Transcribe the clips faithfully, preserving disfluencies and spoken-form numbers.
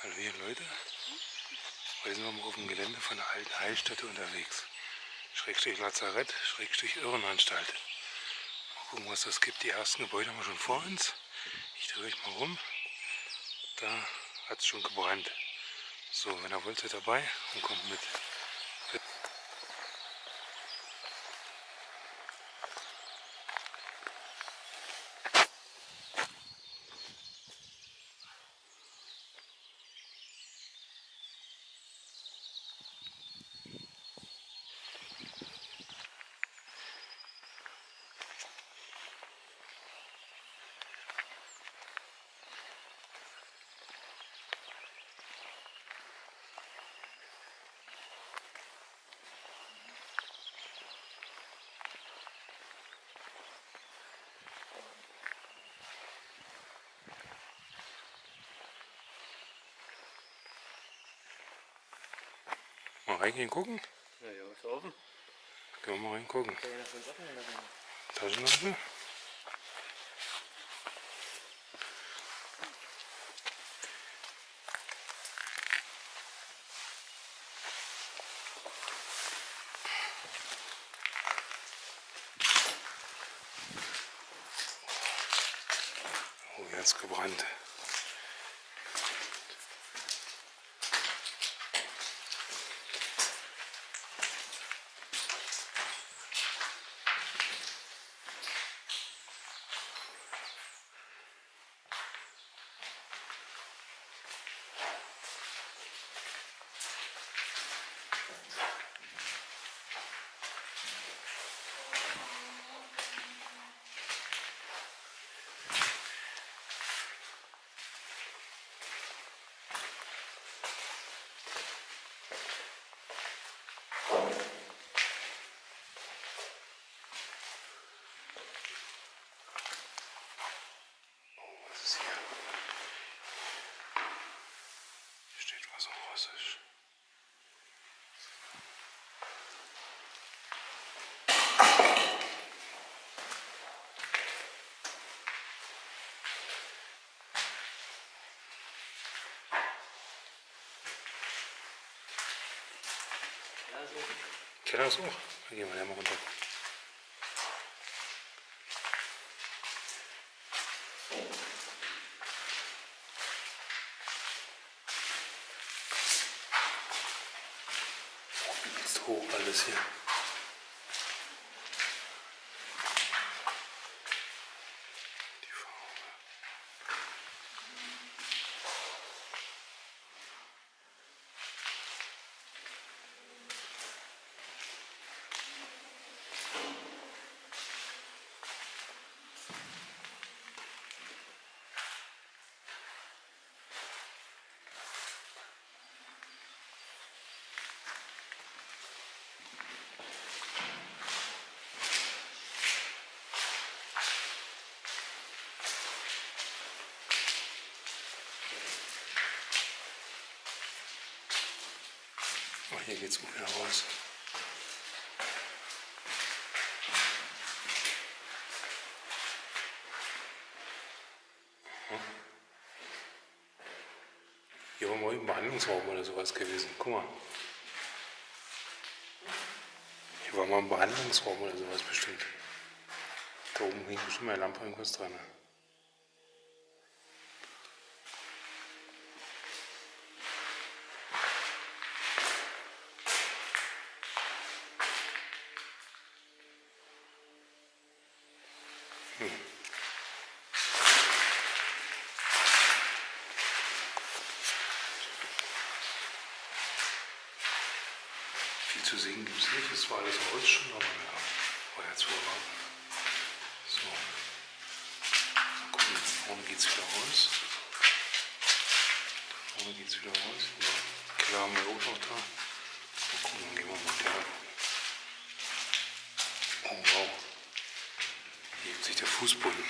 Hallo ihr Leute, heute sind wir mal auf dem Gelände von der alten Heilstätte unterwegs. Schrägstrich Lazarett, Schrägstrich Irrenanstalt. Mal gucken, was das gibt. Die ersten Gebäude haben wir schon vor uns. Ich drehe euch mal rum. Da hat es schon gebrannt. So, wenn ihr wollt, seid dabei und kommt mit. Mal reingehen gucken? Ja, ja, ist offen. Können wir mal reingucken. Kann ja noch was offen lassen. Taschenlampe. Oh, jetzt gebrannt. Was auf Russisch. Ja, so. Keller ist auch. Da gehen wir ja mal runter. Jetzt hoch alles hier. Die Farbe. Oh, hier geht's gut wieder raus. Hm. Hier war mal ein Behandlungsraum oder sowas gewesen. Guck mal. Hier war mal ein Behandlungsraum oder sowas bestimmt. Da oben hing bestimmt eine Lampe irgendwas dran. Hm. Viel zu sehen gibt es nicht. Es war alles Holz schon, aber ja, war ja zu erwarten. So. Mal gucken, vorne geht es wieder raus. Vorne geht es wieder raus. Ja. Keller haben wir auch noch da. Mal gucken, dann gehen wir mal Keller gucken. Oh wow. Hier hebt sich der Fußboden.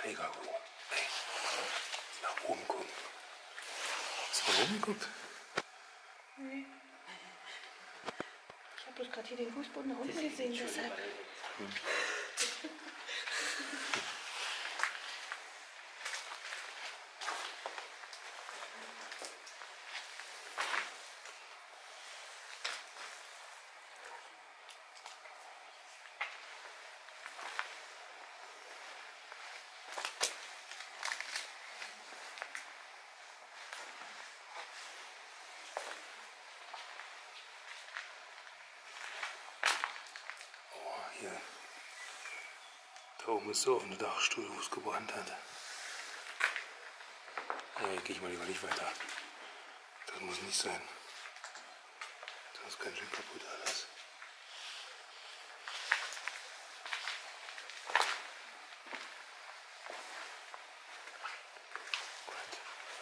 Egal wo. Ey, nach oben gucken. Hast du nach oben geguckt? Nee. Ich habe bloß gerade hier den Fußboden nach unten gesehen, deshalb. Hm. Hier. Da oben ist so auf eine Dachstuhl, wo es gebrannt hat. Ja, hier gehe ich mal lieber nicht weiter. Das muss nicht sein. Das ist ganz schön kaputt alles. Gut.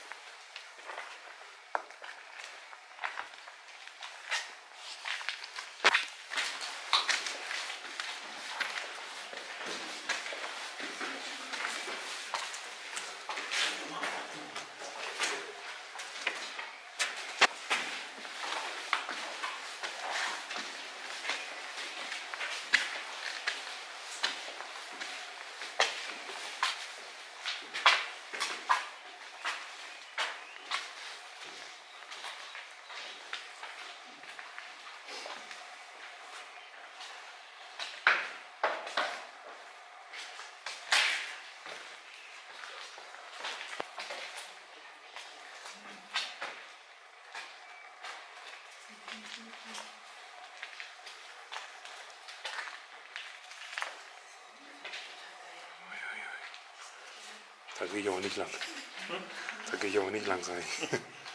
Da gehe ich aber nicht lang. Da gehe ich aber nicht lang, sag ich.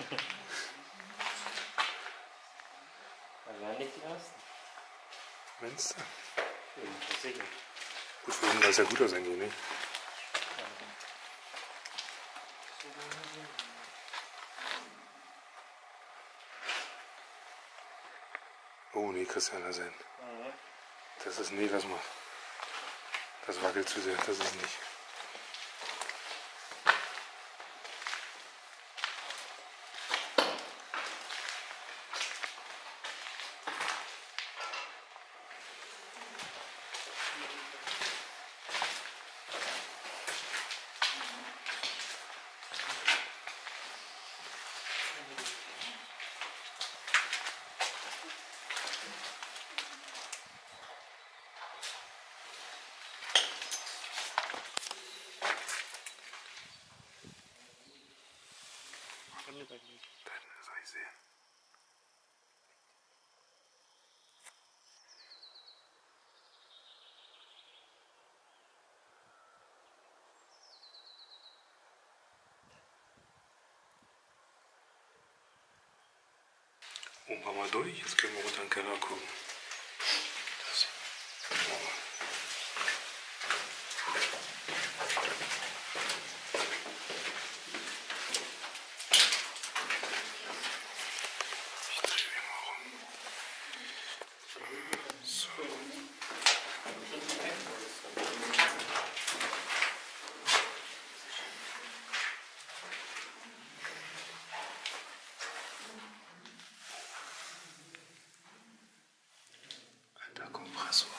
Da werden nicht die ersten. Meinst du? Ja, sicher. Gut, für ihn war es ja gut aus eigentlich, nicht? Oh nee, Christian, das sein. Das ist, nee, lass mal. Das wackelt zu sehr, das ist nicht. Das soll ich sehen. Oben waren wir durch, jetzt können wir runter in den Keller gucken. Das, oh. Ich drehe mich mal rum. So. Alter Kompressor.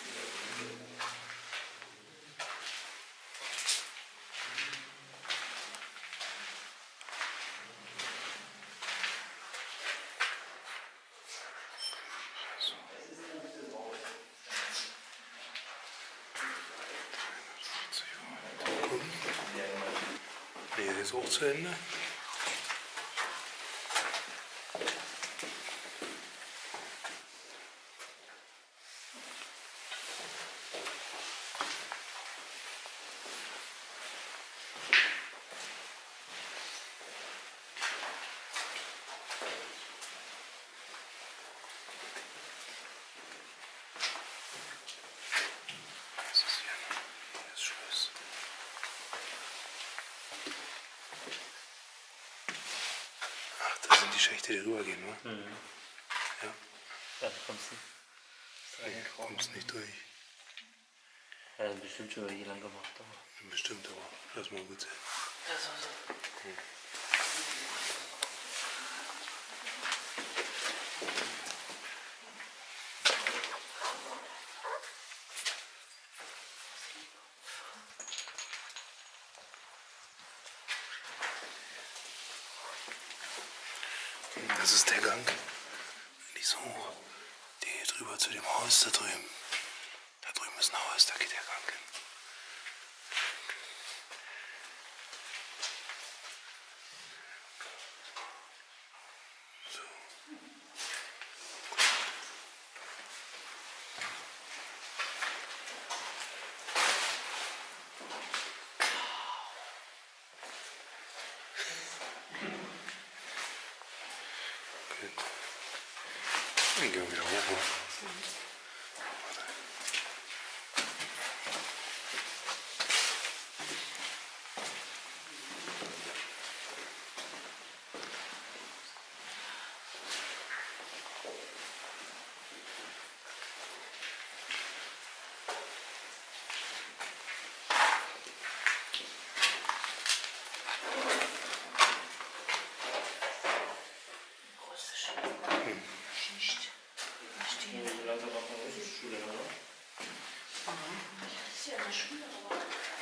Nee, das ist auch zu Ende. Das ist hier, hier ist Schluss. Ach, das sind die Schächte, die rübergehen, ne? Mhm. Ja. Ja, da kommst du. Nee, kommst nicht durch. Ja, das ist bestimmt schon hier lang gemacht, aber. Bestimmt, aber. Lass mal gut sein. Das war so. Hm. Das ist der Gang. Die so hoch. Die hier drüber zu dem Haus da drüben. Da drüben ist ein Haus, da geht der Gang hin. So. Gut. Dann gehen wir wieder hoch. Schicht. Da stehen. So langsam auf der Musikschule, oder? Das ist ja in der Schule, aber.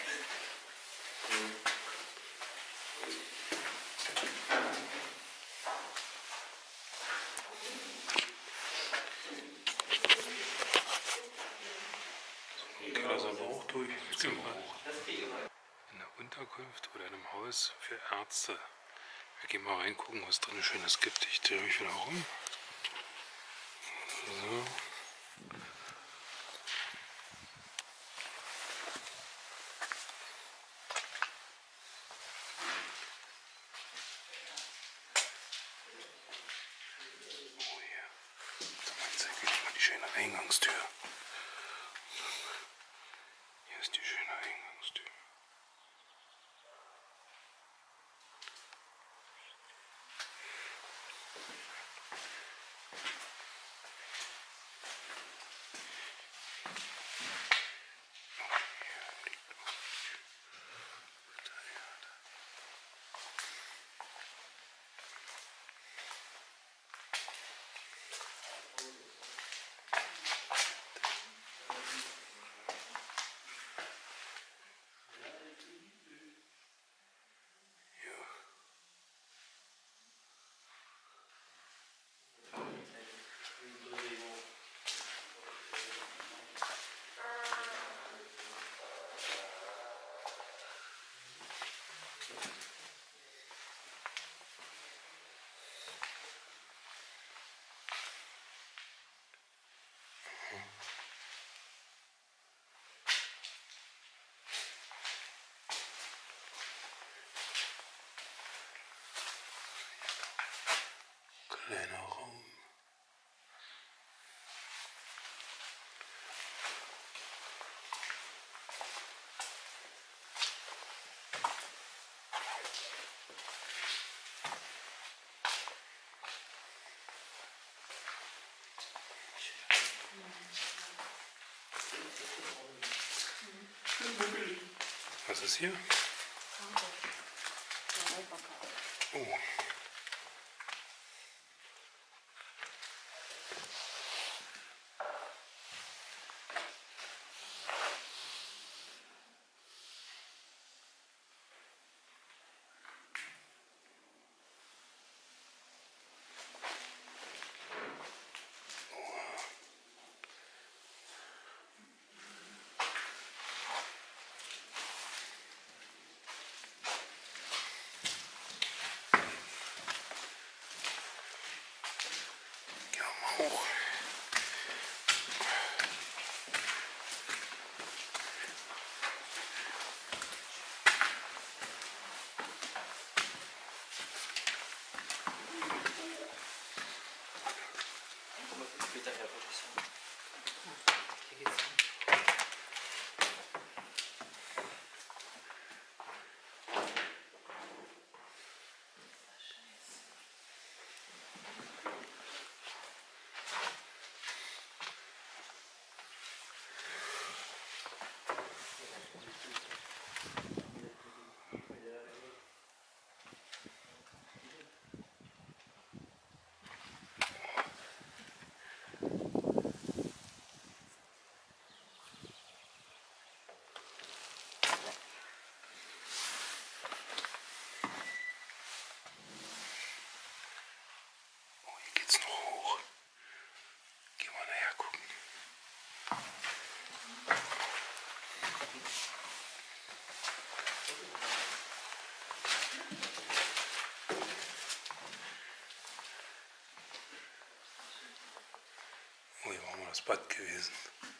Den Keller sind wir auch durch. Jetzt gehen wir hoch. In der Unterkunft oder in einem Haus für Ärzte. Wir gehen mal reingucken, was drin Schönes gibt. Ich drehe mich wieder rum. So. Oh hier. So, zeige ich mal die schöne Eingangstür. Hier ist die schöne Eingangstür. Kleiner Raum. Was ist hier? Oh. das Bad gewesen.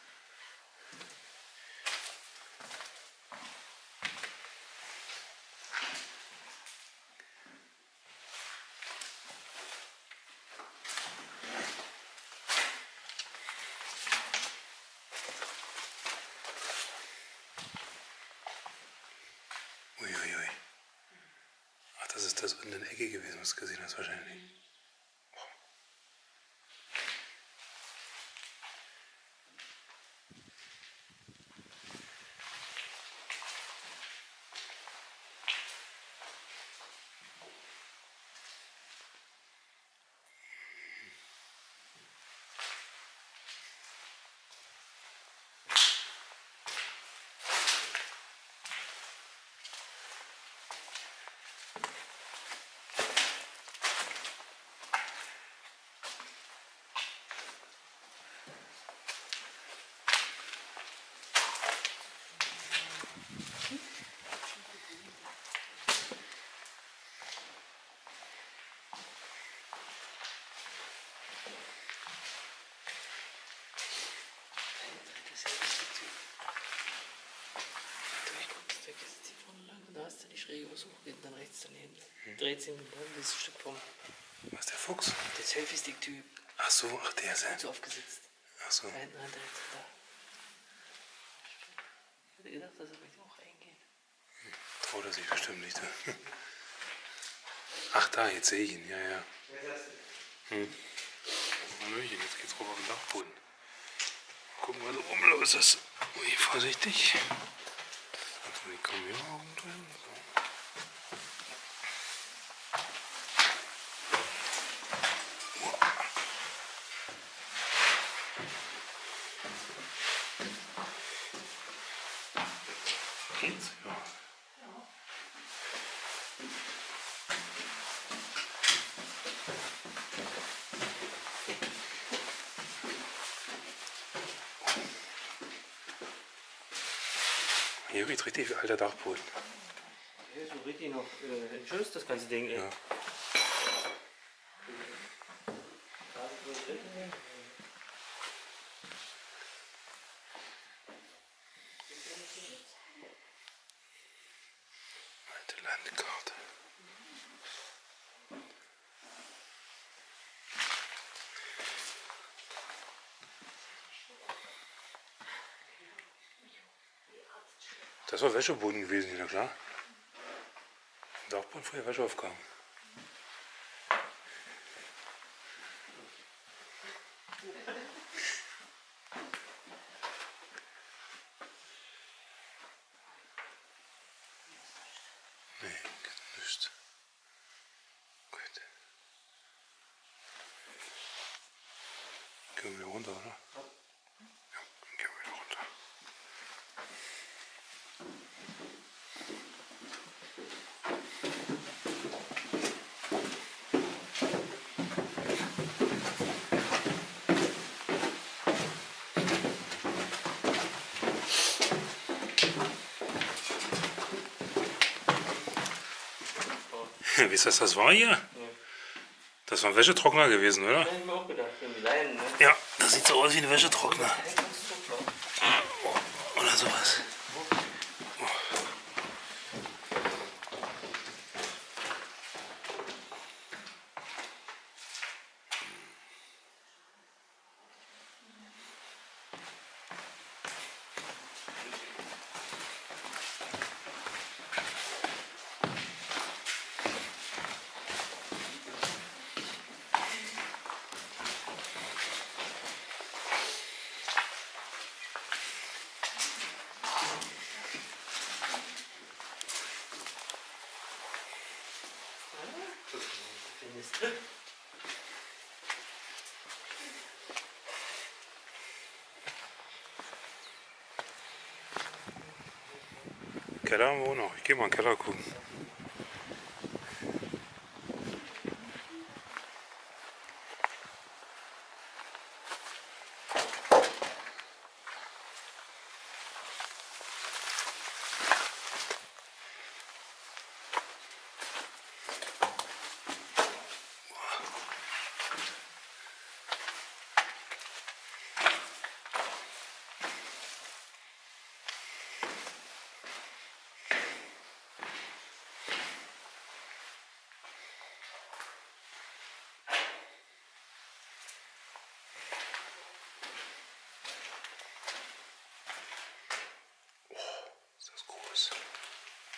Uiuiui. Ach, das ist das unten in der Ecke gewesen, was du gesehen hast wahrscheinlich. Da hast du die schräge Versuch, geht dann rechts daneben. Hm. Dreht sich dann dieses Stück vom. Was ist der Fuchs? Der Selfie-Stick-Typ. Ach so, ach der ist er. So aufgesetzt. Ach so. Da hinten rein, direkt da. Ich hätte gedacht, dass er vielleicht auch reingeht. Hm. Traut er sich bestimmt nicht. Ne? Ach da, jetzt sehe ich ihn, ja, ja. Hm. Hallöchen, jetzt geht's rüber auf den Dachboden. Gucken, was oben los ist. Ui, vorsichtig. Also, die kommen hier oben drin. So. Geht's? Ja. Hier riecht richtig wie alter Dachboden. Ja, so richtig noch äh, ein schönes das ganze Ding, ey. Ja. Alte Landkarte. Das war Wäscheboden gewesen, ja klar. Im Dachboden früher Wäsche aufgegangen. Nee, nichts. Gut. Gehen wir wieder runter, oder? Ja, dann gehen wir wieder runter. Wisst ihr, was das war hier? Ja. Das war ein Wäschetrockner gewesen, oder? Das hätte ich mir auch gedacht, irgendwie Leinen, ne? Ja, das sieht so aus wie ein Wäschetrockner. Oder sowas. Keller haben wir auch noch. Ich gehe mal in den Keller gucken.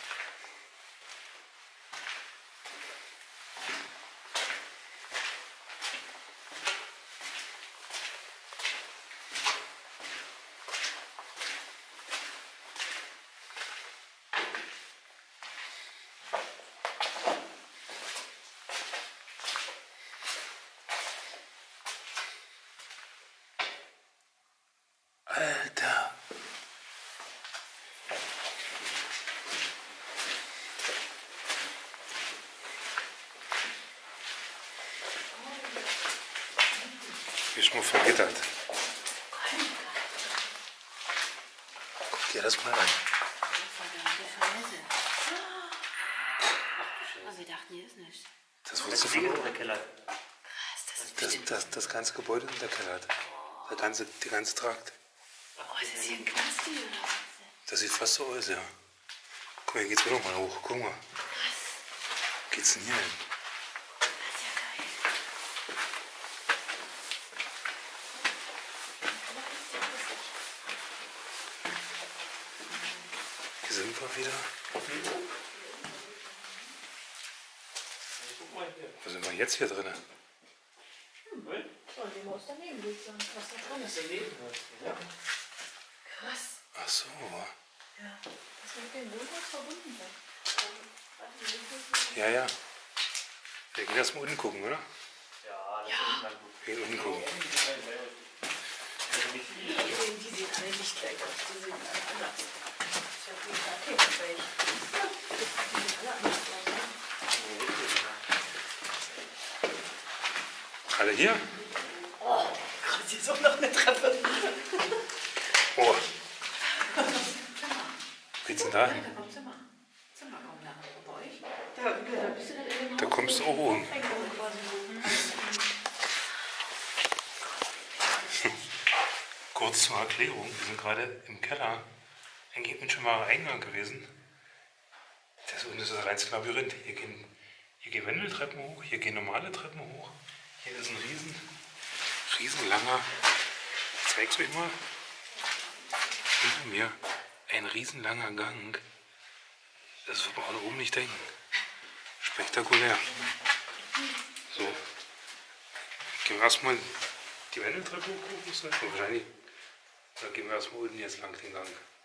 Alter. Hier ist nur vergittert. Guck dir das mal an. Aber wir dachten, hier ist nichts. Das wurdest du von der Keller. Krass, das ist das, bestimmt... das, das ganze Gebäude in der Keller hat. Der ganze, die ganze Trakt. Oh, ist das hier ein Knasti oder was? Das sieht fast so aus, ja. Guck mal, hier geht's wieder mal hoch. Guck mal. Wo geht's denn hier hin? Das ist ja geil. Hier sind wir wieder. Wo sind wir jetzt hier drin? So, die muss daneben liegt, sonst was da dran ist. Krass. Ach so. Ja, das mit dem Wohnhaus verbunden sein. Ja, ja. Wir gehen erst mal unten gucken, oder? Ja, das Ja. ist mal gut. Wir gehen unten gucken. Die, die sehen alle nicht gleich aus, die sehen alle anders. Ich hab die Rakete bei euch. Die sehen alle anders aus. Ne? Alle hier? Oh, gerade hier so noch eine Treppe. Oh. Wo geht's denn da hin? Da kommt Zimmer. Zimmer kommen da. Bei euch? Da, da bist du dann in dem Da Haus. kommst du auch oben. Eingang quasi Kurz zur Erklärung. Wir sind gerade im Keller. Eigentlich bin schon mal Eingang gewesen. Das unten ist das reinste Labyrinth. Hier gehen, hier gehen Wendeltreppen hoch, hier gehen normale Treppen hoch. Hier ist ein riesen, riesen langer, ich zeig's euch mal, hinter mir ein riesen langer Gang. Das wird man alle oben nicht denken. Spektakulär. So, gehen wir erstmal die Wendeltreppe hoch, muss sein. Wahrscheinlich, da gehen wir erstmal unten jetzt lang den Gang.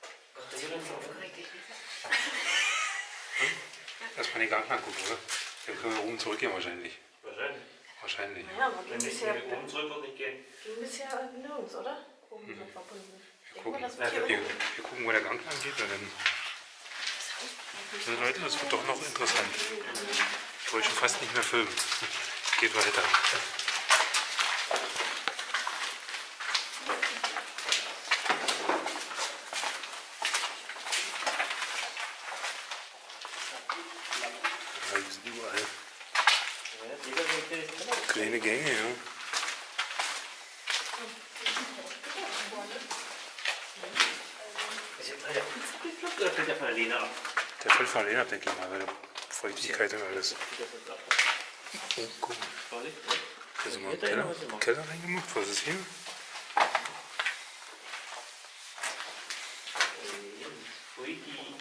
Erstmal den Gang angucken, oder? Dann können wir oben zurückgehen wahrscheinlich. Wahrscheinlich. Wahrscheinlich. Ja, aber Wenn ging ich bisher, hier oben zurück wird nicht gehen. ging bisher nirgends, oder? Oben so verbunden. Ich denke mal, Gucken. das wird Wir, hier wir gucken, wo der Gang lang geht. Und dann, das Haus. also Leute, das wird doch noch interessant. Ich wollte schon fast nicht mehr filmen. Geht weiter. Ja, die sind überall Ja, jeder so ein kleines Keller. kleine Gänge, ja. Ist jetzt der Pizza geklappt oder fällt der von der Lehne ab? Der fällt von alleine ab, denke ich mal, weil der Feuchtigkeit und alles. Geht das jetzt ab? Oh, guck mal. Vorsicht. Hier sind wir im Geht da Keller, irgendwas immer? Keller reingemacht. Was ist hier? Freaky.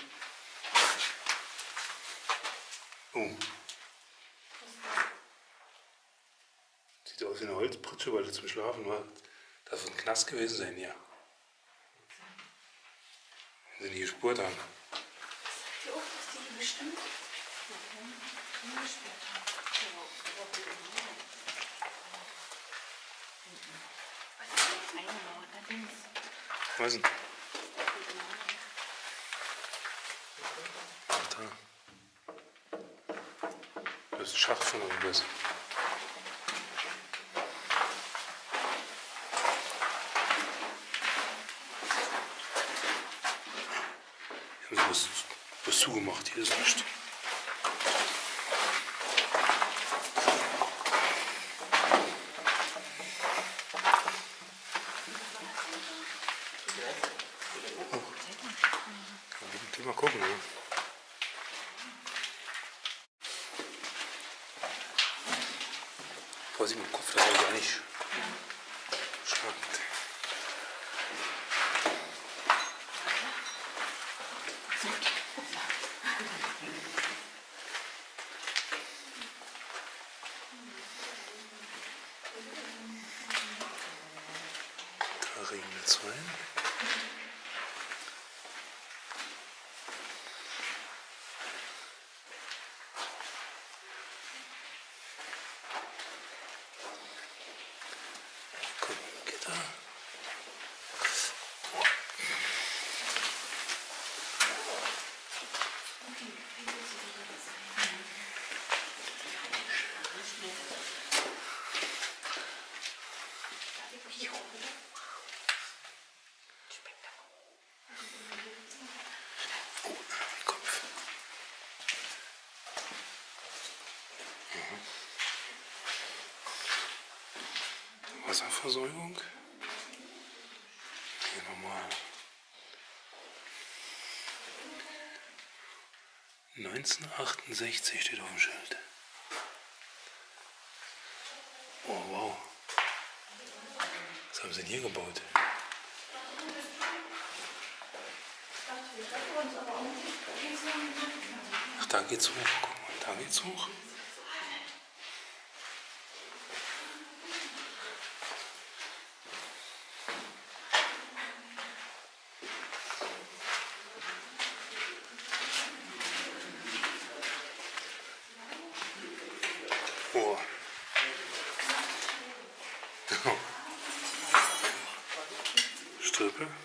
Oh. Sieht aus wie eine Holzpritsche, weil das zum Schlafen war. Das wird ein Knast gewesen sein hier. Wenn sie die gespurt haben. Hier oben ist die hier bestimmt. Umgesperrt haben. Eingemauert, da links. Was denn? Ach, da. Das ist ein Schacht von irgendwas. Hier haben sie was, was zugemacht. Hier ist nichts. Mal gucken, ne? Vorsicht mit dem Kopf, das soll gar nicht schlagen. kriegen wir zwei. Komm, geht da. Kopf. Mhm. Wasserversorgung. Hier nochmal. neunzehnhundertachtundsechzig steht auf dem Schild. Oh wow. Was haben sie denn hier gebaut? Ach, da geht's hoch. Guck mal, da geht's hoch. Oh. Stülpe.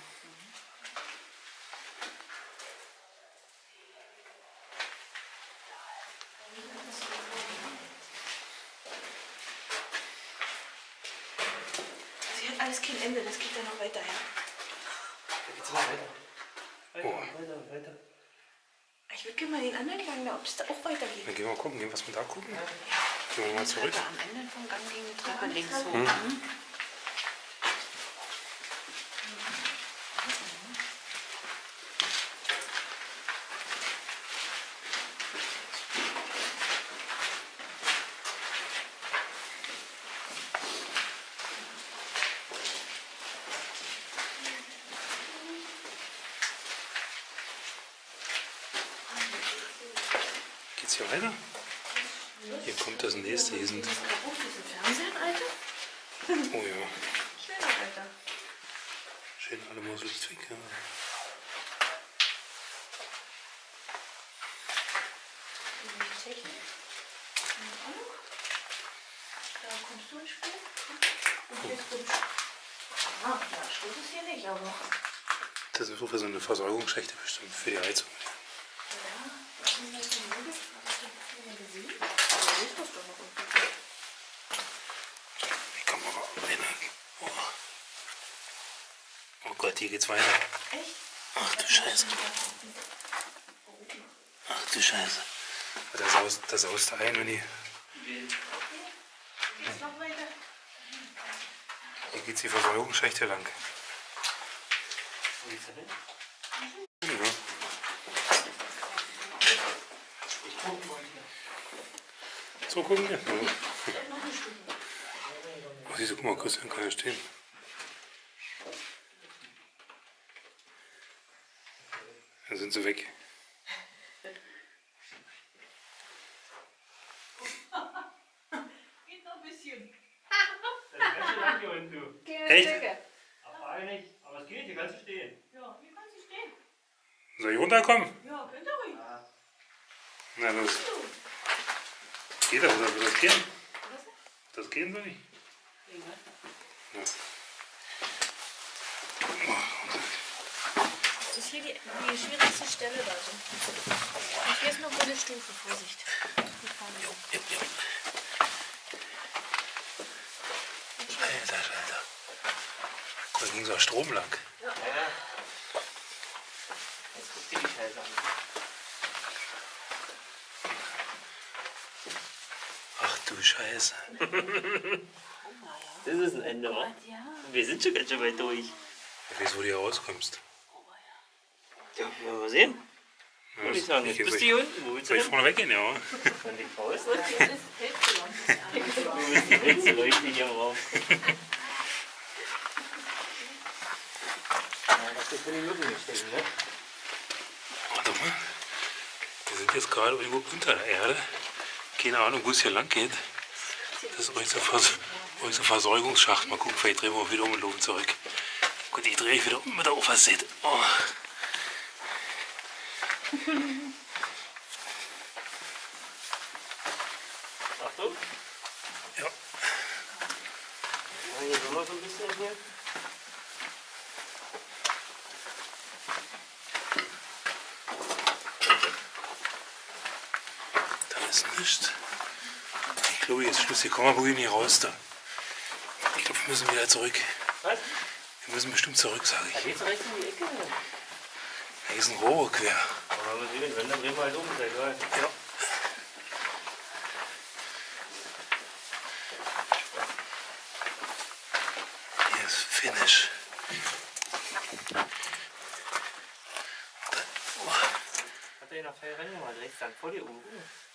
Sie hat alles kein Ende, das geht dann noch weiter, ja. Da geht's immer weiter. Weiter, Oh. weiter, weiter. Ich würde gerne mal den anderen Gang, da, ob es da auch weitergeht. Dann gehen wir mal gucken, gehen wir was wir da gucken. Gehen wir mal zurück. Am Ende vom Gang ging die Treppe links hoch. Hm. Geht's hier weiter? Hier kommt das nächste. Hier sind. Oh, diesen Fernseher, Alter? Oh ja. Schöner, Alter. Schön alle mal so Licht weg. Ja. Die Technik. Und auch noch. Da kommst du ins Spiel. Und jetzt kommst du. Ah, ja, Stoß ist hier nicht, aber. Das ist so für so eine Versorgungsschächte bestimmt für die Heizung. Ja, was ist denn das für Möbel? Hast du das mal gesehen? Aber das ist doch noch irgendwie. Wie kommen wir mal rein? Oh. Oh Gott, hier geht's weiter. Echt? Ach du Scheiße. Ach du Scheiße. Da saust, da saust ein, wenn die. Geht's noch weiter? Hier geht's die Versorgungsschächte lang. Wo geht's da hin? Ja. Ich guck mal hier. So gucken wir. Ja. Noch eine Stufe. Oh, siehst du, guck mal, Christian kann ja stehen. Dann sind sie weg. Geht noch ein bisschen. Das ist ganz schön lang hier unten, du. Echt? Aber eigentlich, aber es geht, hier kannst du stehen. Ja, hier kannst du stehen. Soll ich runterkommen? Ja, könnt ihr ruhig. Na los. Geht das? Wird das gehen? Das gehen soll nicht? Ja. Das ist hier die, die schwierigste Stelle da so. Und hier ist noch eine Stufe, Vorsicht. Hier vorne. Ja, ja. Alter, Alter. Da ging so ein Strom lang. Ja, ja. Jetzt guck dir die Scheiße an. Ach du Scheiße. Das ist ein Ende, wa? Ja. Wir sind schon ganz schön weit durch. Ich weiß, wo du hier rauskommst. Ja, werden wir mal sehen. Ja, Würde ich sagen, jetzt ich- bist du hier unten. Wo willst du Soll ich hin? vorne weggehen, ja? Von die Faust? Wird hier alles Hälfte lang. Wo ist die letzte Leuchte hier im Raum? Ja, das ist für die Mücken nicht stecken, ne? Warte mal. Wir sind jetzt gerade irgendwo unter der Erde. Keine Ahnung, wo es hier lang geht. Das ist unser, Vers unser Versorgungsschacht. Mal gucken, vielleicht drehen wir auch wieder um und laufen zurück. Gut, die drehe ich wieder um mit der Uferseite. Oh. Achtung. Ja. Hier sind wir so ein bisschen hier. Da ist nichts. Ich glaube, jetzt Schluss. Hier kommen wir wohl nicht raus da. Ich glaube, wir müssen wieder zurück. Was? Wir müssen bestimmt zurück, sage Da ich. geht's rechts in die Ecke. Hier ist ein Rohr quer. Aber wenn wir sehen, wenn, dann drehen wir halt um, ist ja egal. Ja. Hier ist Finish. Hat er hier noch Fell reingemacht? Rechts dann vor dir oben.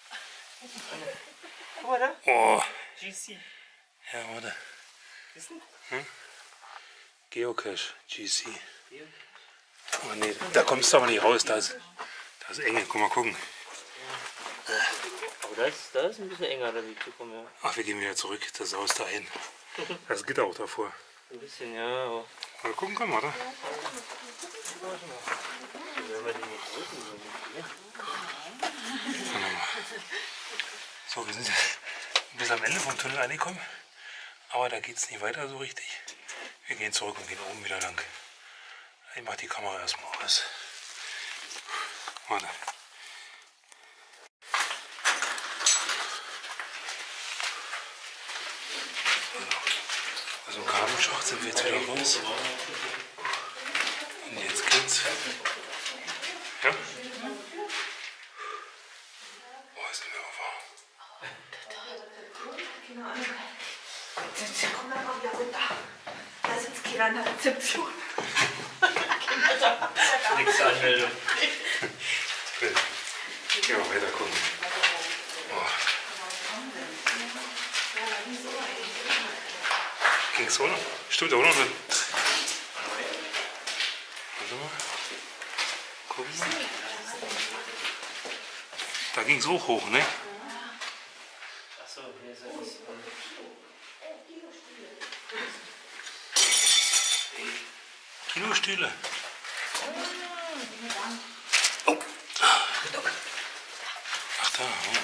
Guck mal da. Oh. G C. Ja, warte. Siehst du? Geocache, G C. Hier. Oh nee, da kommst du aber nicht raus. Da ist, da ist enge. Guck mal gucken. Aber da ist, da ist ein bisschen enger, da wie zu kommen, ja. Ach, wir gehen wieder zurück. Das Haus dahin. Das Gitter auch davor. Ein bisschen, ja, aber. Mal gucken können wir, oder? Wenn wir die nicht drücken, So, wir sind bis am Ende vom Tunnel angekommen. Aber da geht es nicht weiter so richtig. Wir gehen zurück und gehen oben wieder lang. Ich mache die Kamera erstmal aus. Warte. Also im Kabelschacht sind wir jetzt wieder raus. Und jetzt geht's. Ja? Boah, ist nicht mehr warm. Keine Ahnung. Jetzt kommen wir mal wieder runter. Da sitzt keiner an der Rezeption. Nächste Anmeldung. Gut. Gehen wir weiter gucken. Oh. Ging es auch noch? Stimmt auch noch. Warte mal. Gucken wir. Da ging es auch hoch, ne? Achso, hier ist es. Kinostühle. Oh. Ach da, oh.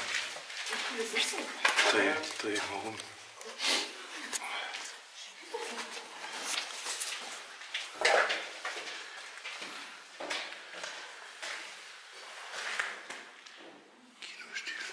Dreh, dreh mal rum. Kinostühle.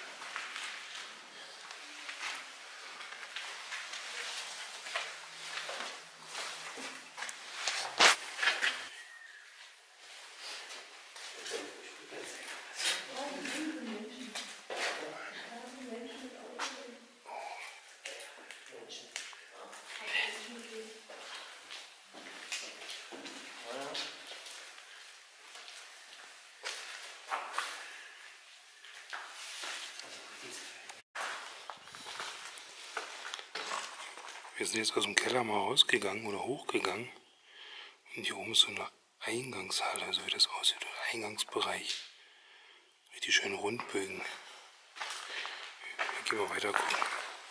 Wir sind jetzt aus dem Keller mal rausgegangen oder hochgegangen. Und hier oben ist so eine Eingangshalle, so wie das aussieht, oder Eingangsbereich. Richtig schön Rundbögen. Hier gehen wir weiter gucken.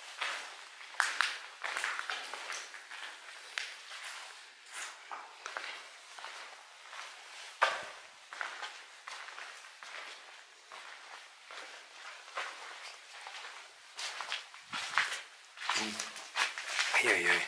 Eieiei.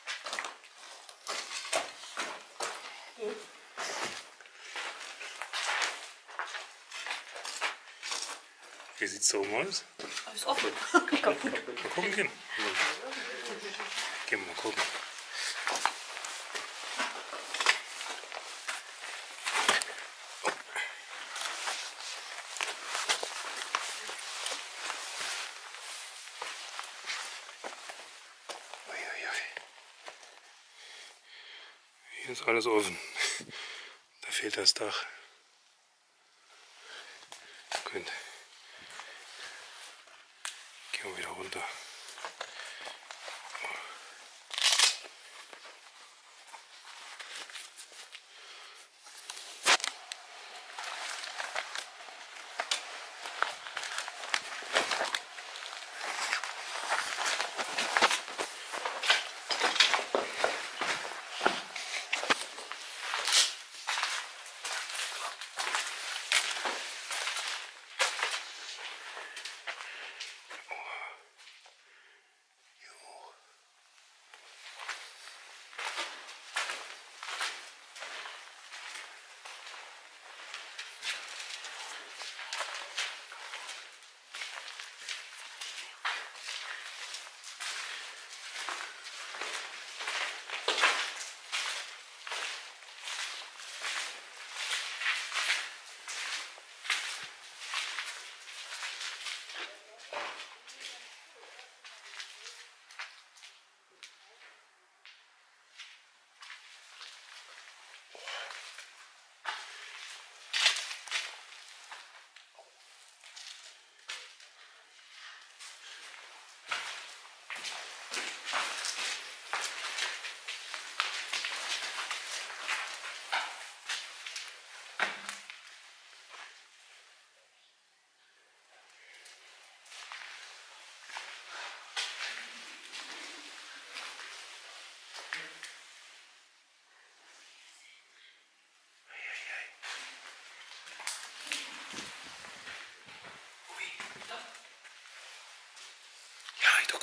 Wie sieht's so aus? Ist offen. Kaputt. Mal gucken gehen. Gehen wir mal gucken. Hier ist alles offen. Da fehlt das Dach. Gut. Gehen wir wieder runter.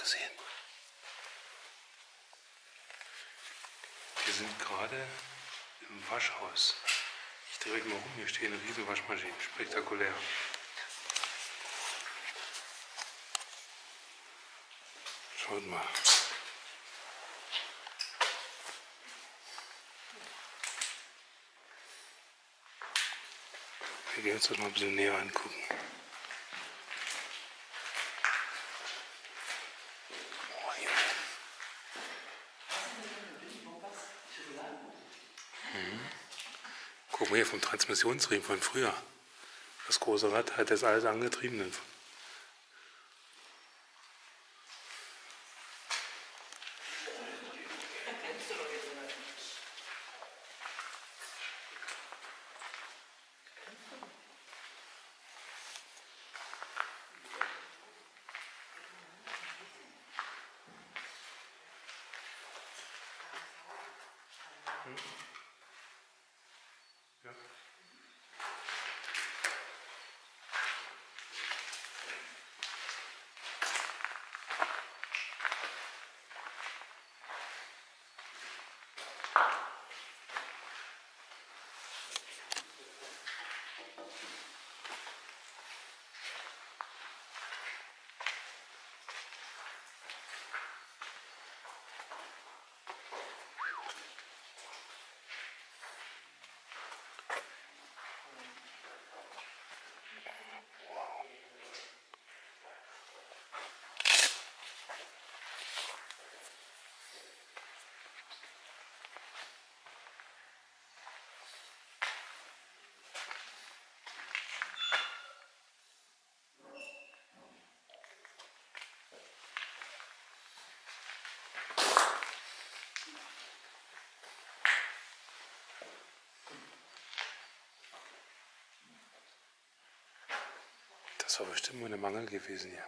gesehen. Wir sind gerade im Waschhaus. Ich drehe euch mal rum, hier stehen riesen Waschmaschinen. Spektakulär. Schaut mal. Wir gehen uns das mal ein bisschen näher angucken. Guck mal hier vom Transmissionsriemen von früher. Das große Rad hat das alles angetrieben. Ja. Das war bestimmt mal eine Mangel gewesen hier.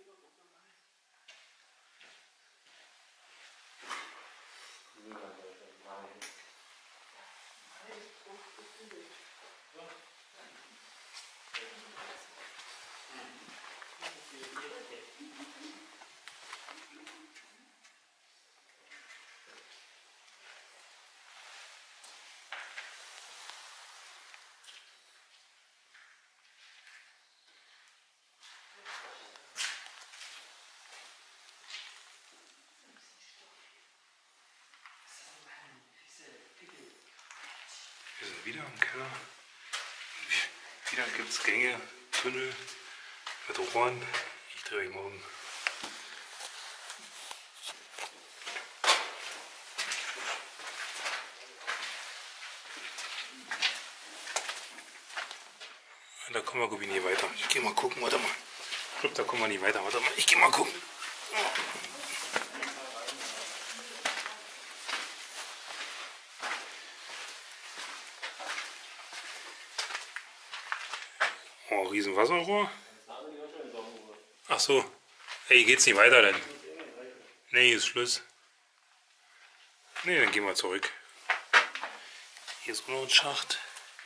Wir sind wieder im Keller. Wieder gibt es Gänge, Tunnel mit Rohren. Ich drehe euch mal um. Da kommen wir glaube ich nie weiter. Ich gehe mal gucken, warte mal. Ich glaube, da kommen wir nie weiter. Warte mal, ich gehe mal gucken. Oh, riesen Wasserrohr. Ach so. Hey, hier geht's nicht weiter denn. Nee, hier ist Schluss. Nee, dann gehen wir zurück. Hier ist auch noch ein Schacht.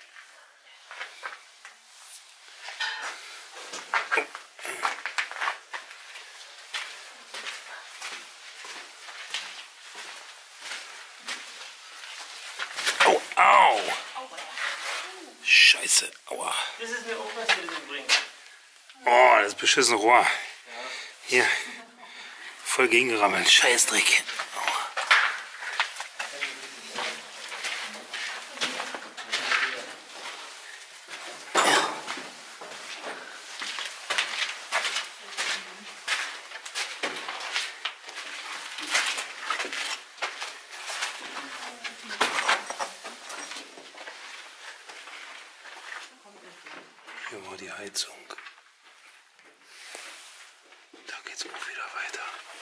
Oh, au! Scheiße, aua. Das ist mir auch was für den bringen. Oh, das beschissene Rohr. Hier. Voll gegengerammelt. Scheißdreck. Hier war die Heizung. Da geht's auch wieder weiter.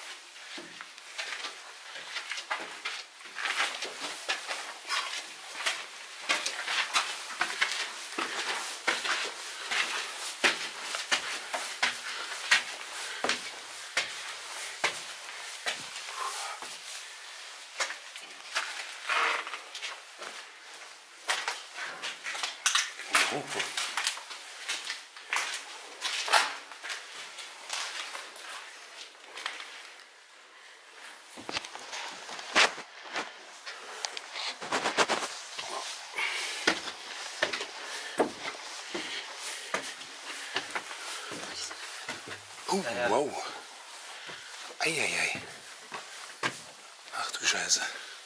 Komm mal hoch. Oh, wow. Eieiei. Ach du Scheiße.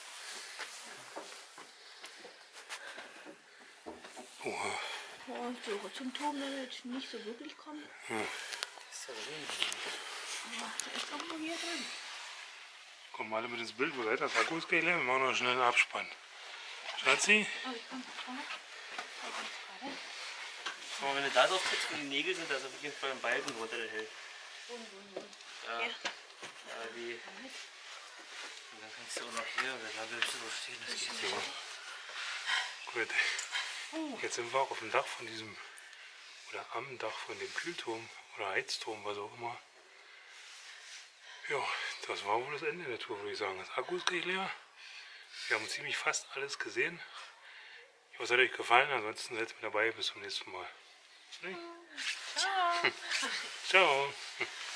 Oha. Oh, so zum Turm will jetzt nicht so wirklich kommen. Hm. Ist ja drin. Aber der ist irgendwo hier drin. Komm mal alle mit ins Bild, wo seid ihr? Das Akku ist gleich leer. Wir machen noch schnell einen Abspann. Schatzi? Oh, ich komm vorne. Guck mal, wenn du da drauf trittst, wo die Nägel sind, da ist auf jeden Fall ein Balken drunter, der hält. Ja. Ja. Ja, wie. Und dann kannst du auch noch hier, oder da willst du so stehen, das geht So. nicht. Gut. Jetzt sind wir auf dem Dach von diesem, oder am Dach von dem Kühlturm oder Heizturm, was auch immer. Ja, das war wohl das Ende der Tour, würde ich sagen. Das Akku ist gleich leer. Wir haben ziemlich fast alles gesehen. Ich hoffe, es hat euch gefallen. Ansonsten seid mit dabei. Bis zum nächsten Mal. Ciao. Ciao.